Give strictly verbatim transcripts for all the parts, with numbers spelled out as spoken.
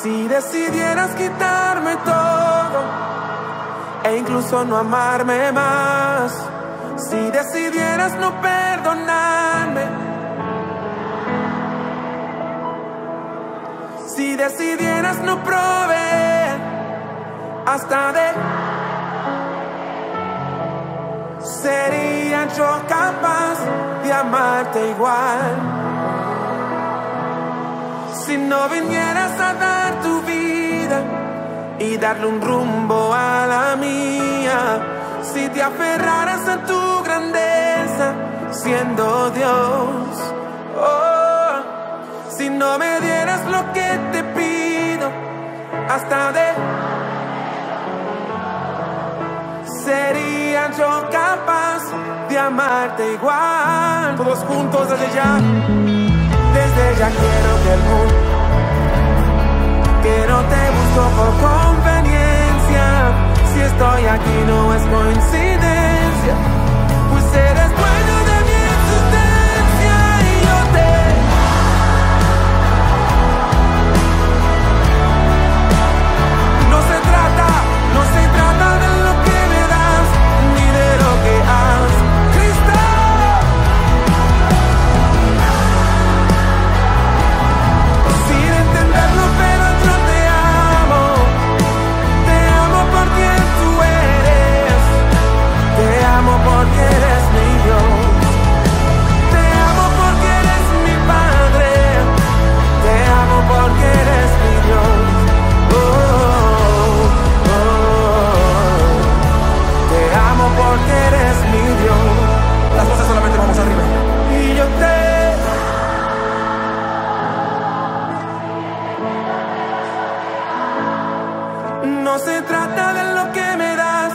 Si decidieras quitarme todo e incluso no amarme más, si decidieras no perdonarme, si decidieras no proveer hasta de, sería yo capaz de amarte igual. Si no vinieras a dar tu vida y darle un rumbo a la mía, si te aferraras a tu grandeza siendo Dios, oh, si no me dieras lo que te pido hasta de, sería yo capaz de amarte igual. Todos juntos desde ya. Desde ya quiero que el mundo, que no te busco por conveniencia. Si estoy aquí no es coincidencia, pues eres dueño de mi existencia y yo te... No se trata, no se trata de lo que me das, ni de lo que has. Pero yo te amo, te amo por quien tú eres, te amo porque eres mi Dios, te amo porque eres mi Padre, te amo porque eres mi Dios, oh, oh, oh. Te amo porque eres mi Dios. Las voces solamente vamos arriba. Y yo te no se trata de lo que me das,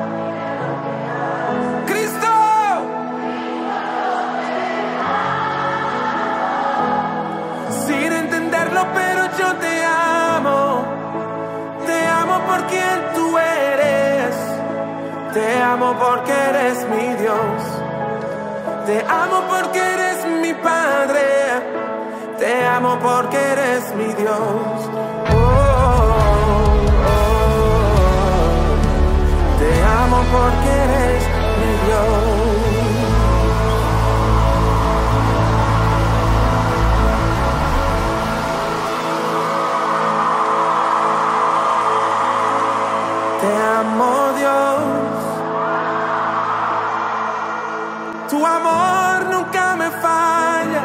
Cristo. Sin entenderlo, pero yo te amo. Te amo por quien tú eres. Te amo porque eres mi Dios. Te amo porque eres mi Padre. Te amo porque eres mi Dios. Te amo porque eres mi Dios. Te amo, Dios. Tu amor nunca me falla.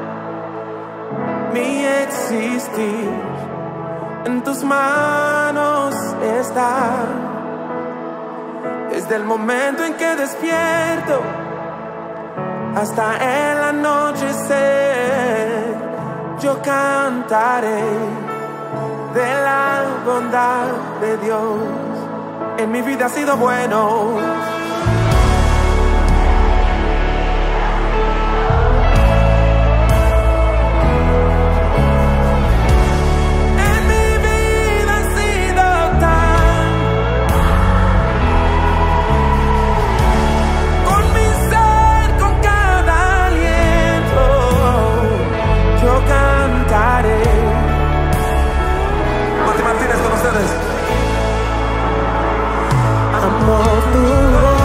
Mi existir en tus manos está. Desde el momento en que despierto hasta el anochecer, yo cantaré de la bondad de Dios. En mi vida ha sido bueno. Martín Martínez con ustedes. Amor duro.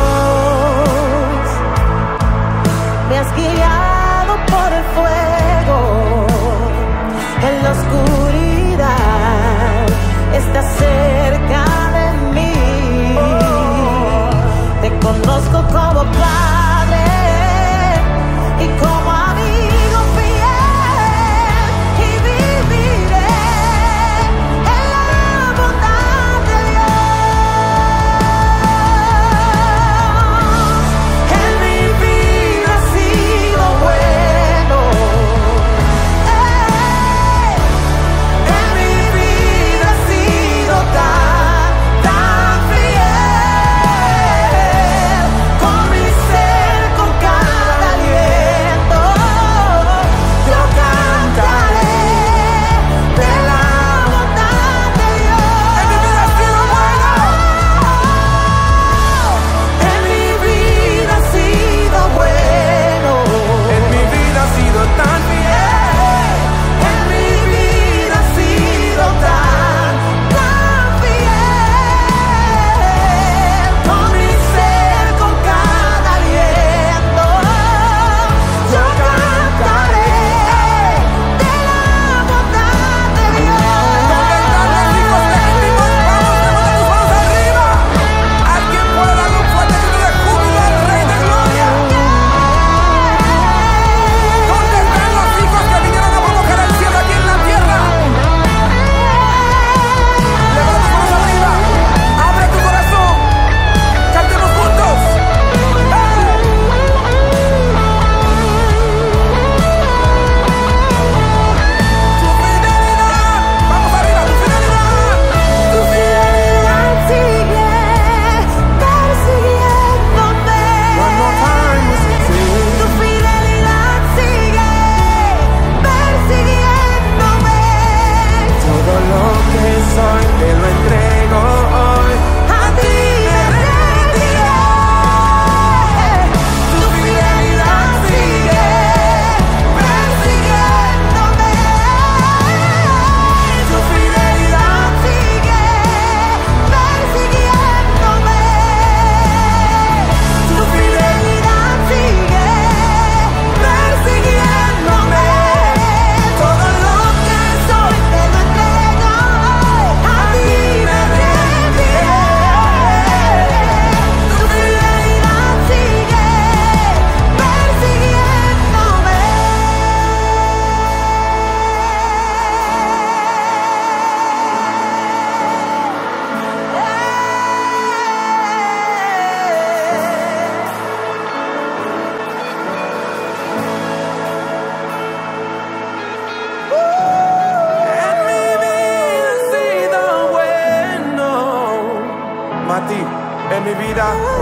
vida.